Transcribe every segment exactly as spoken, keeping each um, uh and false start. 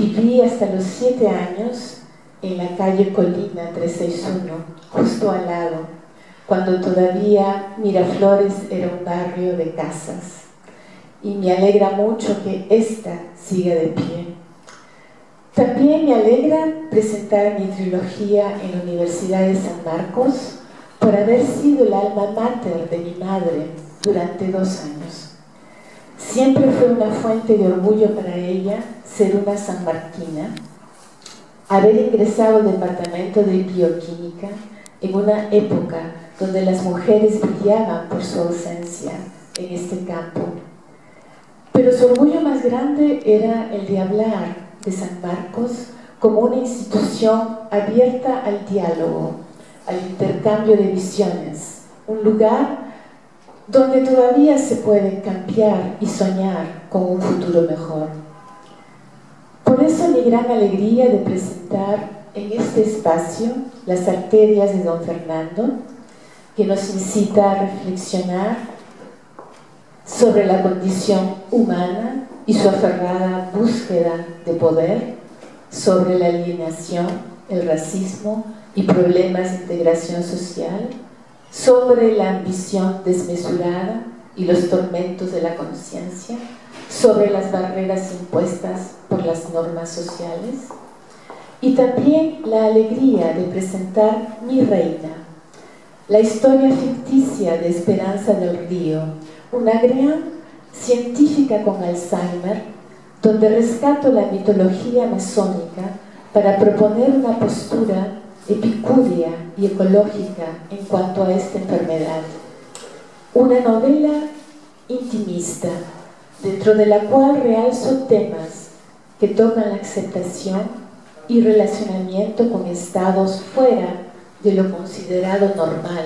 Viví hasta los siete años en la calle Colina trescientos sesenta y uno, justo al lado, cuando todavía Miraflores era un barrio de casas. Y me alegra mucho que esta siga de pie. También me alegra presentar mi trilogía en la Universidad de San Marcos por haber sido el alma mater de mi madre durante dos años. Siempre fue una fuente de orgullo para ella ser una sanmarquina, haber ingresado al departamento de bioquímica en una época donde las mujeres brillaban por su ausencia en este campo. Pero su orgullo más grande era el de hablar de San Marcos como una institución abierta al diálogo, al intercambio de visiones, un lugar donde todavía se puede cambiar y soñar con un futuro mejor. Por eso mi gran alegría de presentar en este espacio Las arterias de Don Fernando, que nos incita a reflexionar sobre la condición humana y su aferrada búsqueda de poder, sobre la alienación, el racismo y problemas de integración social, sobre la ambición desmesurada y los tormentos de la conciencia, sobre las barreras impuestas por las normas sociales, y también la alegría de presentar Mi Reina, la historia ficticia de Esperanza del Río, una gran científica con Alzheimer, donde rescato la mitología masónica para proponer una postura epicúrea y ecológica en cuanto a esta enfermedad. Una novela intimista, dentro de la cual realzo temas que tocan la aceptación y relacionamiento con estados fuera de lo considerado normal,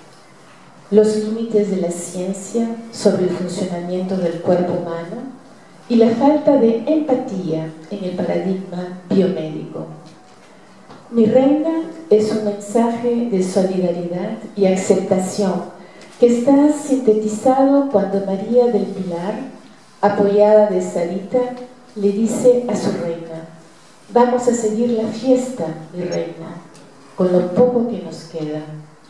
los límites de la ciencia sobre el funcionamiento del cuerpo humano y la falta de empatía en el paradigma biomédico. Mi Reina es un mensaje de solidaridad y aceptación que está sintetizado cuando María del Pilar, apoyada de Sarita, le dice a su reina: vamos a seguir la fiesta, mi reina, con lo poco que nos queda.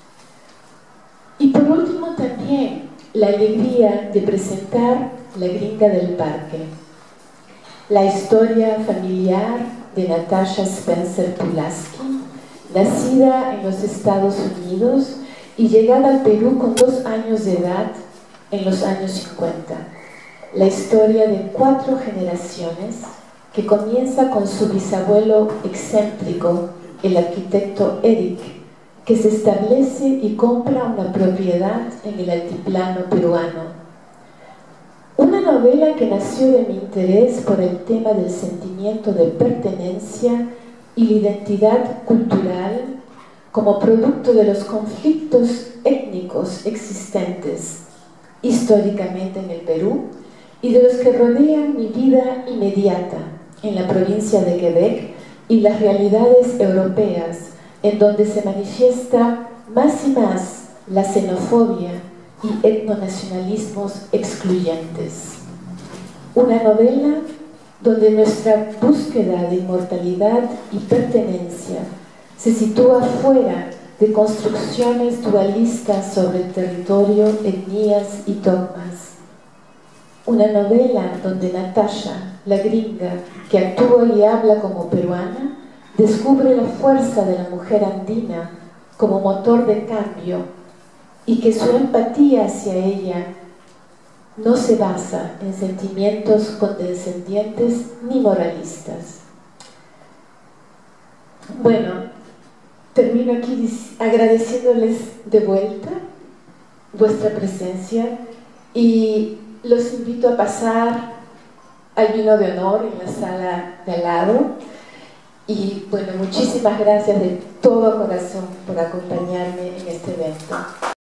Y por último también la alegría de presentar La Gringa del Parque, la historia familiar de Natasha Spencer Pulaski, nacida en los Estados Unidos y llegada al Perú con dos años de edad en los años cincuenta. La historia de cuatro generaciones que comienza con su bisabuelo excéntrico, el arquitecto Eric, que se establece y compra una propiedad en el altiplano peruano. Una novela que nació de mi interés por el tema del sentimiento de pertenencia y la identidad cultural como producto de los conflictos étnicos existentes históricamente en el Perú y de los que rodean mi vida inmediata en la provincia de Quebec y las realidades europeas en donde se manifiesta más y más la xenofobia y etnonacionalismos excluyentes. Una novela donde nuestra búsqueda de inmortalidad y pertenencia se sitúa fuera de construcciones dualistas sobre el territorio, etnias y dogmas. Una novela donde Natasha, la gringa, que actúa y habla como peruana, descubre la fuerza de la mujer andina como motor de cambio y que su empatía hacia ella no se basa en sentimientos condescendientes ni moralistas. Bueno, termino aquí agradeciéndoles de vuelta vuestra presencia y los invito a pasar al vino de honor en la sala de al lado. Y bueno, muchísimas gracias de todo corazón por acompañarme en este evento.